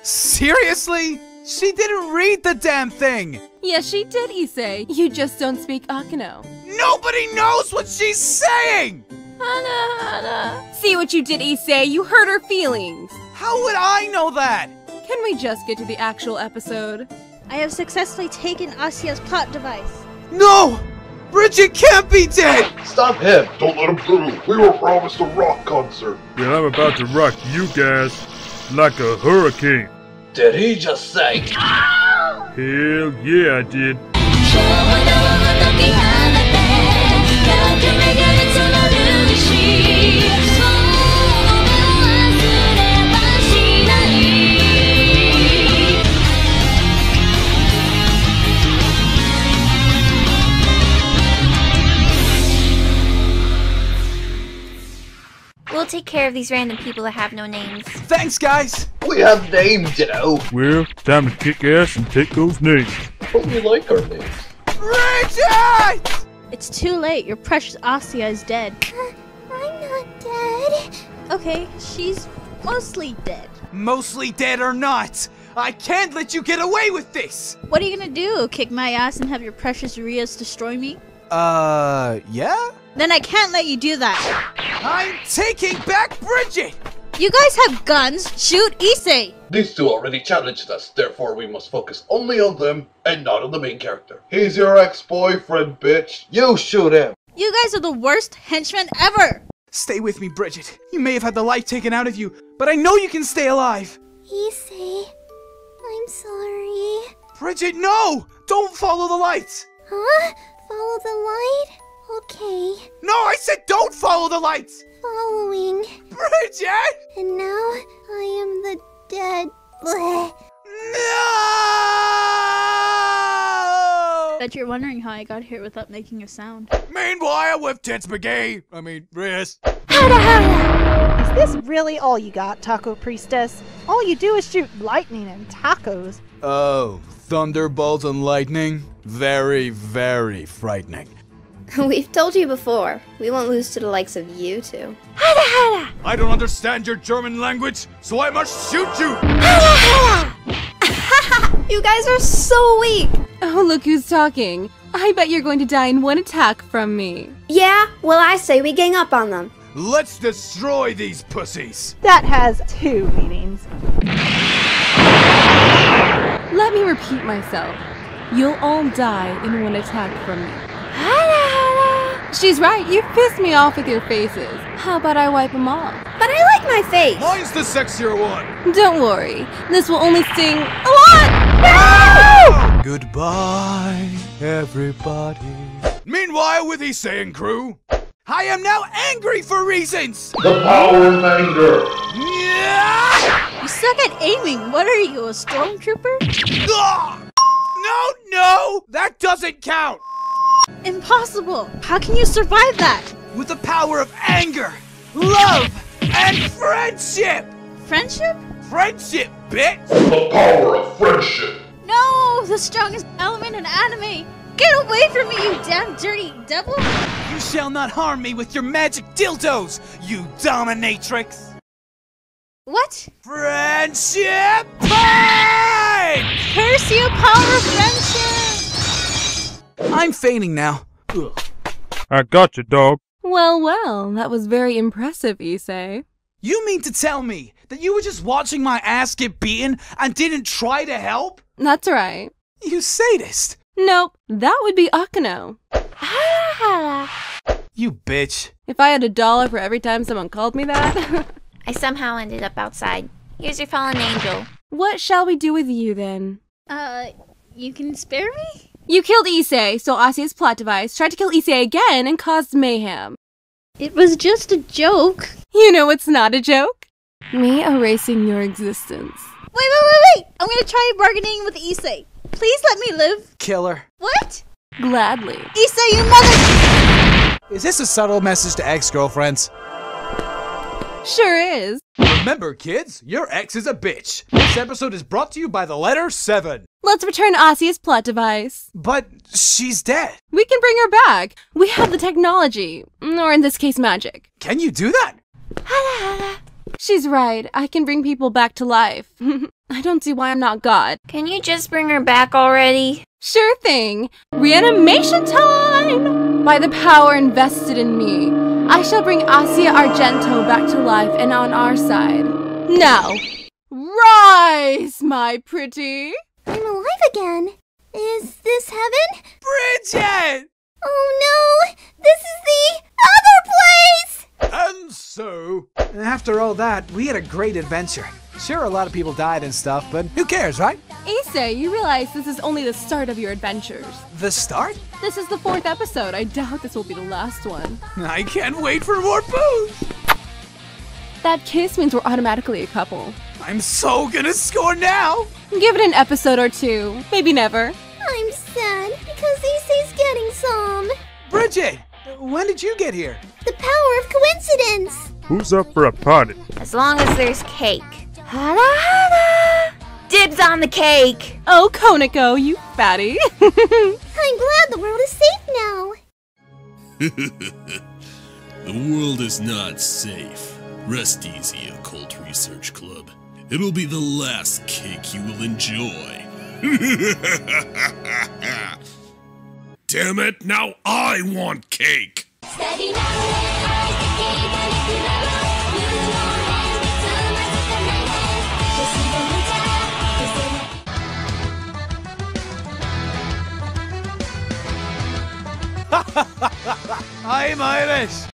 Seriously? She didn't read the damn thing! Yes, she did, Issei. You just don't speak Akeno. Nobody knows what she's saying! See what you did, Issei? You hurt her feelings. How would I know that? Can we just get to the actual episode? I have successfully taken Asia's plot device. No! Bridget can't be dead! Stop him! Don't let him through! We were promised a rock concert! Yeah, I'm about to rock you guys like a hurricane. Did he just say? Hell yeah, I did. We'll take care of these random people that have no names. Thanks, guys! We have names, you know! Well, time to kick ass and take those names. But we like our names. Bridget! It's too late. Your precious Asia is dead. I'm not dead. Okay, she's mostly dead. Mostly dead or not, I can't let you get away with this! What are you gonna do? Kick my ass and have your precious Rias destroy me? Yeah? Then I can't let you do that. I'm taking back Bridget! You guys have guns. Shoot Issei. These two already challenged us, therefore we must focus only on them and not on the main character. He's your ex-boyfriend, bitch. You shoot him. You guys are the worst henchmen ever. Stay with me, Bridget. You may have had the life taken out of you, but I know you can stay alive. Issei, I'm sorry. Bridget, no! Don't follow the lights! Huh? Follow the light? Okay. No, I said don't follow the lights! Following. Bridget! And now I am the dead. Bleh. No! Bet you're wondering how I got here without making a sound. Meanwhile, with Tits McGee, Rias. Is this really all you got, Taco Priestess? All you do is shoot lightning and tacos. Oh, thunderbolt and lightning? Very, very frightening. We've told you before, we won't lose to the likes of you two. I don't understand your German language, so I must shoot you! You guys are so weak! Oh, look who's talking. I bet you're going to die in one attack from me. Yeah, well I say we gang up on them. Let's destroy these pussies! That has two meanings. Let me repeat myself. You'll all die in one attack from me. She's right, you pissed me off with your faces. How about I wipe them off? But I like my face! Mine's the sexier one! Don't worry, this will only sting a lot! Goodbye, everybody. Meanwhile, with Issei and crew, I am now angry for reasons! The power of anger! Yeah! You suck at aiming. What are you, a stormtrooper? No! That doesn't count! Impossible. How can you survive that? With the power of anger, love, and friendship! Friendship? Friendship, bitch! The power of friendship! No, the strongest element in anime. Get away from me, you damn dirty devil! You shall not harm me with your magic dildos, you dominatrix! What? Friendship time! Curse you, power of friendship! I'm fainting now. Ugh. I got you, dog. Well, well, that was very impressive, Issei. You mean to tell me that you were just watching my ass get beaten and didn't try to help? That's right. You sadist! Nope, that would be Akeno. You bitch. If I had $1 for every time someone called me that. I somehow ended up outside. Here's your fallen angel. What shall we do with you then? You can spare me? You killed Issei, stole Asia's plot device, tried to kill Issei again, and caused mayhem. It was just a joke. You know it's not a joke? Me erasing your existence. Wait! I'm gonna try bargaining with Issei. Please let me live. Killer. What? Gladly. Issei, you mother— Is this a subtle message to ex-girlfriends? Sure is. Remember, kids, your ex is a bitch. This episode is brought to you by the letter 7. Let's return Asia's plot device. But she's dead. We can bring her back. We have the technology. Or in this case, magic. Can you do that? She's right. I can bring people back to life. I don't see why I'm not God. Can you just bring her back already? Sure thing. Reanimation time! By the power invested in me, I shall bring Asia Argento back to life and on our side. Now, rise, my pretty! I'm alive again. Is this heaven? Bridget! Oh no! This is the other place! And so... After all that, we had a great adventure. Sure, a lot of people died and stuff, but who cares, right? Issei, you realize this is only the start of your adventures. The start? This is the 4th episode. I doubt this will be the last one. I can't wait for more booze! That kiss means we're automatically a couple. I'm so gonna score now! Give it an episode or two. Maybe never. I'm sad because Issei's getting some. Bridget! When did you get here? The power of coincidence! Who's up for a party? As long as there's cake. Hada hada! Dibs on the cake! Oh, Koneko, you fatty. I'm glad the world is safe now. The world is not safe. Rest easy, Occult Research Club. It'll be the last cake you will enjoy. Damn it, now I want cake! I'm Irish!